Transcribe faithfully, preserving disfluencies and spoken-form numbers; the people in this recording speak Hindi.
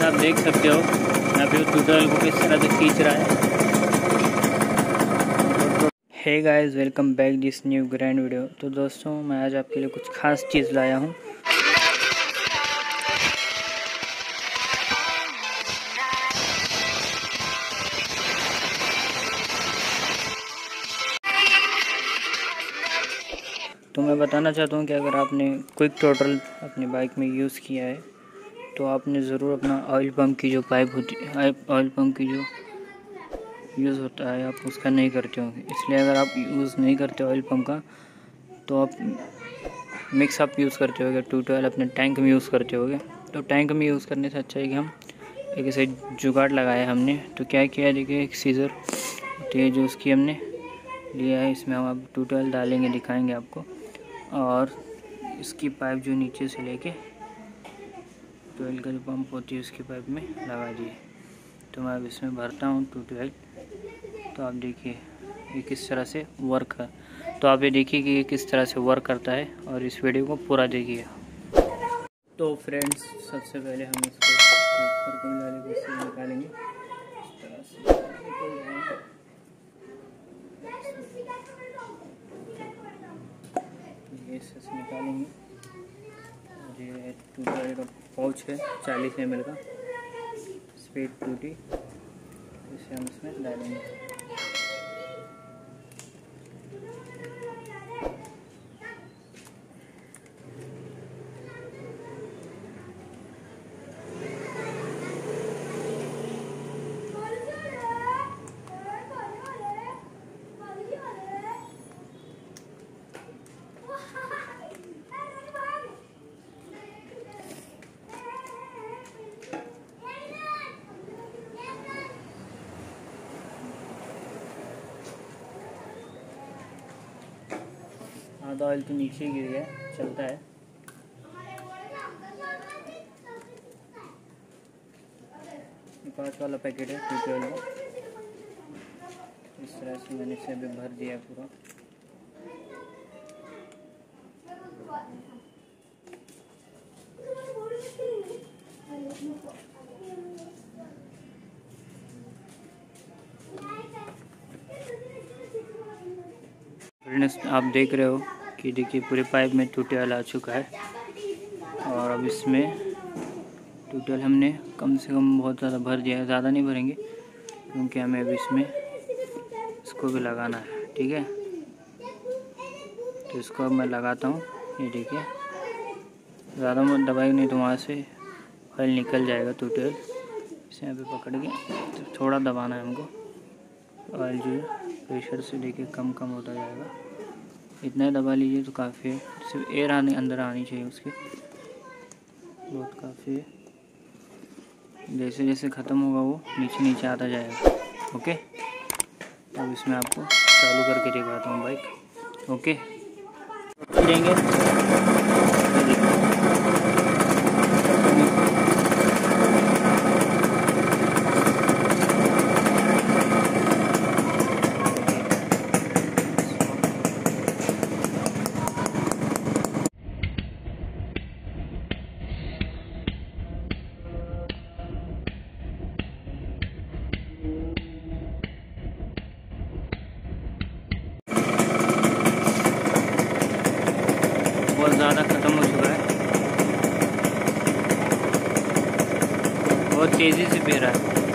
आप देख सकते हो यहाँ पे ट्यूटोरियल को किस तरह से खींच रहा है। Hey guys, welcome back this new grand video. तो दोस्तों, मैं आज आपके लिए कुछ खास चीज़ लाया हूँ। तो मैं बताना चाहता हूँ कि अगर आपने क्विक टोटल अपनी बाइक में यूज़ किया है तो आपने ज़रूर अपना ऑयल पंप की जो पाइप होती है, ऑयल पंप की जो यूज़ होता है, आप उसका नहीं करते होंगे। इसलिए अगर आप यूज़ नहीं करते ऑयल पंप का तो आप मिक्स अप यूज़ करते होगे, टू ट्वेल्व अपने टैंक में यूज़ करते होगे। तो टैंक में यूज़ करने से अच्छा है कि हम एक ऐसे जुगाड़ लगाया हमने। तो क्या किया है, देखिए एक सीज़र होती है जो उसकी हमने लिया है, इसमें हम अब टू ट्वेल्व डालेंगे, दिखाएंगे आपको। और इसकी पाइप जो नीचे से लेके ट्वेल्व का जो पंप होती है उसकी पाइप में लगा दिए। तो मैं अब इसमें भरता हूँ टू ट्वेल्व। तो आप देखिए ये किस तरह से वर्क है। तो आप ये देखिए कि ये किस तरह से वर्क करता है और इस वीडियो को पूरा देखिए। तो फ्रेंड्स, सबसे पहले हम इसको ऊपर को मिला लेंगे, इससे निकालेंगे इस तरह से। ये इससे निकालेंगे। और ये टू ट्वेल्व का पाउच है चालीस एम एल का, स्पीड टूटी, इसे हम इसमें डालेंगे। आधा ऑयल तो नीचे गिर गया, चलता है। पाँच वाला पैकेट है टू ट्वेल्व का। इस तरह से मैंने इसे अभी भर दिया पूरा। फ्रेंड्स, आप देख रहे हो कि देखिए पूरे पाइप में टू ट्वेल्व आ चुका है। और अब इसमें टू ट्वेल्व हमने कम से कम बहुत ज़्यादा भर दिया है, ज़्यादा नहीं भरेंगे क्योंकि हमें अब इसमें इसको भी लगाना है, ठीक है। तो इसको अब मैं लगाता हूँ। ये देखिए, ज़्यादा मत दबाई, नहीं तो वहाँ से ऑयल निकल जाएगा टू ट्वेल्व। इसे यहाँ पे पकड़ के तो थोड़ा दबाना है हमको। ऑयल जो है प्रेशर से देखिए कम कम होता जाएगा। इतना ही दबा लीजिए तो काफ़ी है। सिर्फ एयर आने अंदर आनी चाहिए उसकी, बहुत काफ़ी है। जैसे जैसे ख़त्म होगा वो नीचे नीचे आता जाएगा। ओके, अब इसमें आपको चालू करके दिखाता हूँ बाइक। ओके, देंगे बहुत ज़्यादा ख़त्म हो चुका है, बहुत तेज़ी से बह रहा है।